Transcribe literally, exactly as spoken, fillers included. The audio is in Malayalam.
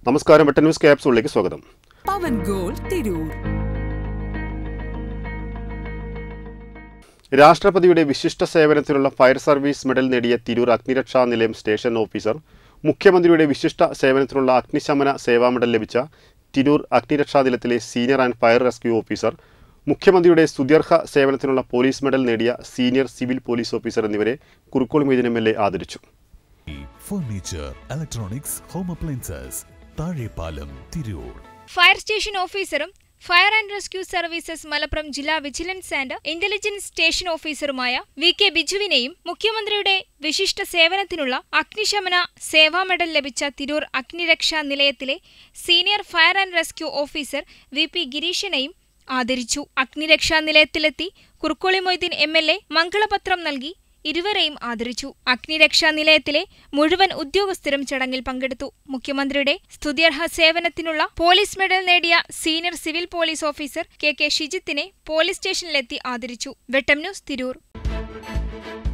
നമസ്കാരം, വെട്ടൻ ന്യൂസ് ക്യാപ്സൂളിലേക്ക് സ്വാഗതം. പവൻ ഗോൾ തിരൂർ. രാഷ്ട്രപതിയുടെ വിശിഷ്ട സേവനത്തിനുള്ള ഫയർ സർവീസ് മെഡൽ നേടിയ തിരൂർ അഗ്നിരക്ഷാ നിലയം സ്റ്റേഷൻ ഓഫീസർ, മുഖ്യമന്ത്രിയുടെ വിശിഷ്ട സേവനത്തിനുള്ള അഗ്നിശമന സേവാ മെഡൽ ലഭിച്ച തിരൂർ അഗ്നിരക്ഷാ നിലയത്തിലെ senior and fire rescue officer, മുഖ്യമന്ത്രിയുടെ സ്തുത്യർഹ സേവനത്തിനുള്ള പോലീസ് മെഡൽ നേടിയ സീനിയർ സിവിൽ പോലീസ് ഓഫീസർ എന്നിവരെ Kurukkoli Moideen M L A ആദരിച്ചു. Furniture, electronics, home appliances, Thazhepalam, Tirur. Fire station ഓഫീസറും fire and rescue services Malappuram ജില്ലാ വിജിലൻസ് ആൻഡ് ഇന്റലിജൻസ് സ്റ്റേഷൻ ഓഫീസറുമായ വി കെ ബിജുവിനെയും മുഖ്യമന്ത്രിയുടെ വിശിഷ്ട സേവനത്തിനുള്ള അഗ്നിശമന സേവാ മെഡൽ ലഭിച്ച തിരൂർ അഗ്നിരക്ഷാ നിലയത്തിലെ senior fire and rescue officer V P ഗിരീഷിനെയും ആദരിച്ചു. അഗ്നിരക്ഷാ നിലയത്തിലെത്തി Kurukkoli Moideen M L A മംഗളപത്രം നൽകി ഇരുവരെയും ആദരിച്ചു. അഗ്നിരക്ഷാ നിലയത്തിലെ മുഴുവൻ ഉദ്യോഗസ്ഥരും ചടങ്ങിൽ പങ്കെടുത്തു. മുഖ്യമന്ത്രിയുടെ സ്തുത്യർഹ സേവനത്തിനുള്ള പോലീസ് മെഡൽ നേടിയ senior civil police officer K K ഷിജിത്തിനെ പോലീസ് സ്റ്റേഷനിലെത്തി ആദരിച്ചു. വെട്ടം ന്യൂസ്, തിരൂർ.